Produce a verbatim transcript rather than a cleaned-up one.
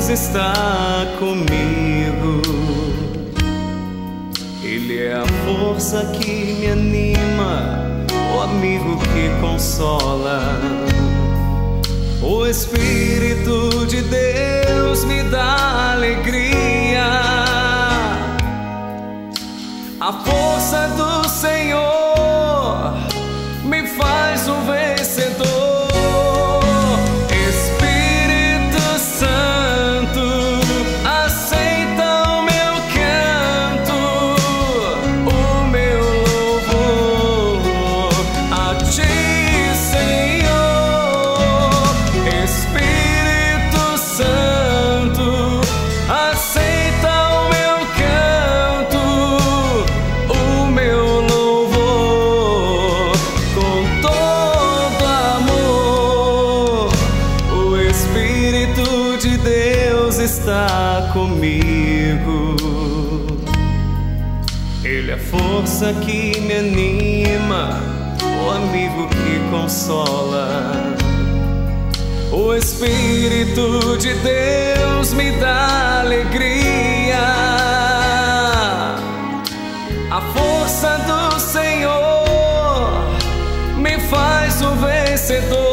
Deus está comigo. Ele é a força que me anima, o amigo que consola. O Espírito de Deus me dá alegria. A força do Senhor me faz um vencedor. Espírito Santo, aceita o meu canto, o meu louvor a Ti, Senhor. Espírito Santo, aceita o meu canto, o meu louvor com todo amor. O Espírito de Deus está comigo. Ele é a força que me anima, o amigo que consola. O Espírito de Deus me dá alegria. A força do Senhor me faz um vencedor.